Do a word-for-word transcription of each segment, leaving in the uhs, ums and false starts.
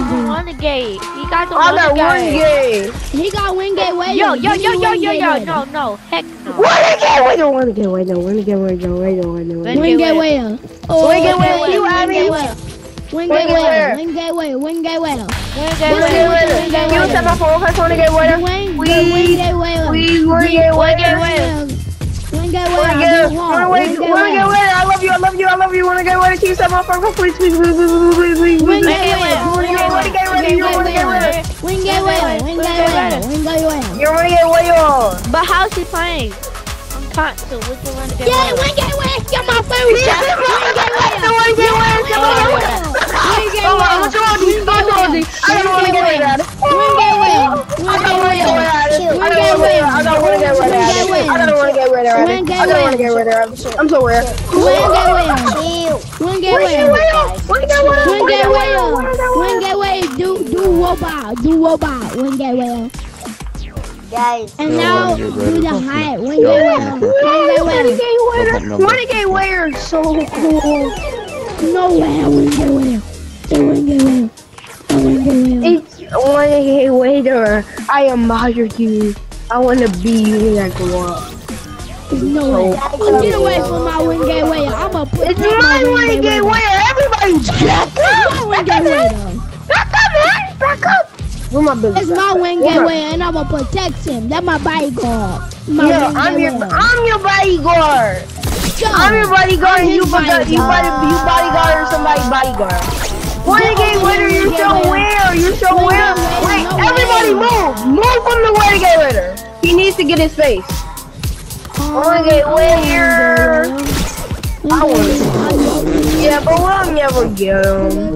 Renegade. He got the I got Renegade. Renegade. He got Renegade Raider. Yo, yo, Give yo, me yo, yo, Renegade yo, Raider. no, no, heck no. Renegade Raider, Renegade Raider, Renegade Raider, Renegade Raider, Renegade Raider. Oh, Renegade Raider, you have me. Renegade Raider. Renegade Raider. Renegade Raider. Renegade Raider. You set my phone, okay, Renegade Raider. We, Renegade Raider. we, Renegade Raider. Renegade Renegade Raider. Raider, I love you, I love you, I love you, Renegade Raider. Can you set my phone, please, please, please, please, please, please, please. Renegade Raider. Renegade Raider, you're Renegade Raider. Renegade Raider. Renegade Raider. Renegade Raider. You're Renegade Raider. But how's he playing? I'm taught to which one to get. Yeah, Renegade Raider. Get my phone. Renegade Raider. Renegade Raider. Oh, what's wrong with you? What's wrong with you? I don't want to get rid of it. Renegade Raider. I don't want to get rid of it. I don't want to get rid of it. I don't want to get rid of it. I don't want to get rid of it. I'm so rare. Renegade Raider. Renegade Raider. Renegade Raider. Renegade Raider. Do do robot. Do robot. Renegade Raider. Guys. And now do the height. Renegade Raider. Renegade Raider. Renegade Raider is so cool. No way. Renegade Raider. Renegade Raider. Renegade Raider. It's Renegade Raider. I admire you. I want to be you when I grow up. There's no way. Get away from my Renegade Raider. I'm gonna put It's my Renegade Raider. Everybody's back up. Renegade Raider. Back up, man. Back up. Where my business? It's my Renegade Raider, and I'm gonna protect him. That's my bodyguard. My Yeah, I'm your, I'm your bodyguard. I'm your bodyguard, and you bodyguard, you body, you bodyguard or somebody's bodyguard. Renegade Raider, you so weird. You so weird. Wait, everybody move. Move from the Renegade Raider. He needs to get his face. Renegade Raider. I want it. Yeah, but we'll never get him.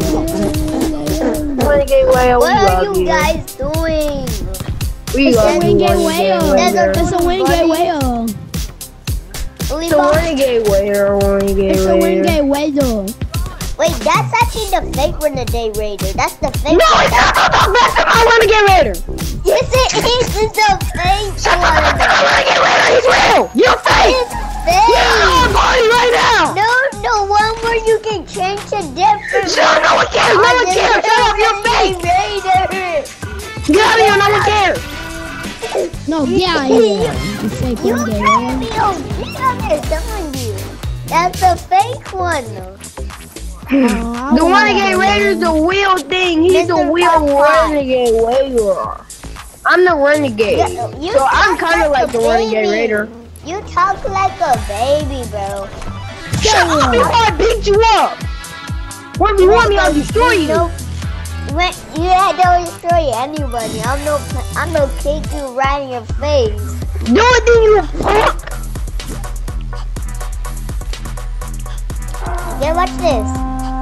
Renegade Raider, we What are love you you. guys doing? We It's a love you, Renegade Renegade Raider. Raider. It's a Renegade Raider. It's a Renegade Raider, Renegade It's a Raider. Renegade Raider. Wait, that's actually the fake Renegade Raider. That's the fake No, one. it's not the best of my Renegade Raider. Yes, it is. It's the fake Shut one. up, it's not Renegade Raider. He's real. You're fake. It's fake. You're on party right now. No, the one where you can change to different. Shut up, no one cares. No one cares. Shut up, you're fake. Raider. Get out of here, no one cares. No, get out of here. You fake You Renegade can't Raider. be on. Get out there, telling you. That's the fake one. Oh, The Renegade Raider's the real thing. He's the Mister real Popeye. Renegade Raider. I'm the Renegade. Yeah, you So I'm talk kind of like a the Renegade baby. Raider. You talk like a baby, bro. Shut up before I beat you up. Or if you want me, I'll destroy you. No, when you had to destroy anybody. I'm no, I'm no kick you right in your face. Do it, then you fuck. Yeah, watch this.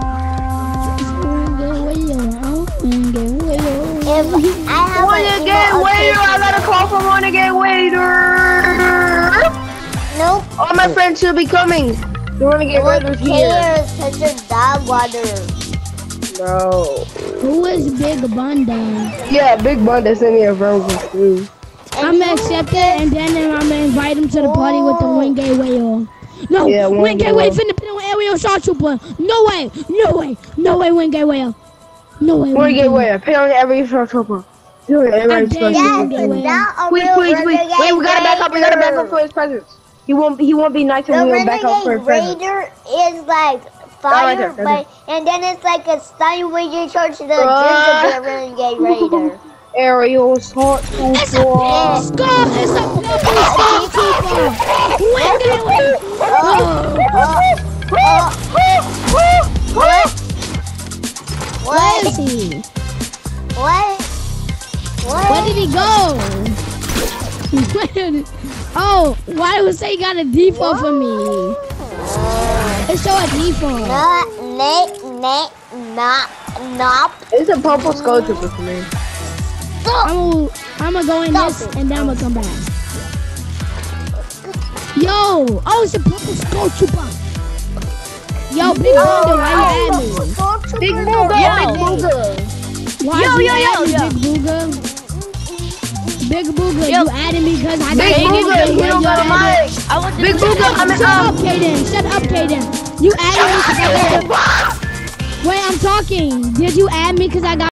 If I have Renegade an Raider, I got a call from Renegade Raider. Nope. All my friends should be coming. The Renegade Raider's Who here. cares? Cause you're dog water. No. Who is Big Bunda? Yeah, Big Bunda sent me a frozen too. I'm gonna accept it, and then I'm gonna invite him to the party with the Renegade Raider. No, Yeah, Renegade Renegade Raider finna put on aerial shot trooper. No way, no way, no way, Renegade Raider. No way, Renegade Raider, pay on every trooper. Do it, every I dare special. you. Yes, it's not a Please, real please, please. Renegade Wait, we gotta back up. We gotta back up Raider. for his presence. He won't. He won't be nice The when we don't back up for his Renegade presence. Raider is like right fire, there, right but and then it's like a stun when you charge the Uh. gingerbread Renegade Raider. Aerial assault It's a trooper. big skull. It's a purple skull trooper. Renegade Raider. Oh, what? Where is he? What? What? Where did he go? Where did he- Oh, why would say he got a default for me? Let's show a default. Not, not, not, not, not. It's a purple skull trooper for me. I'm gonna, I'm gonna go in this and then I'm gonna come back. Yo, oh, it's a purple skull trooper. Yo, Big Bunda, why you at me? Big Booga, Yo. Big Booga. Why Yo, you yo, at yo, me, yo. Big Booga? Big Booga, Yo. you added me because I got Big Big Booga, you don't got a Booga. mic. I want to Big do Booga, that. I'm in Shut um. up, Kaden. Shut up, Kaden. You added me because I got. Wait, I'm talking. Did you add me because I got?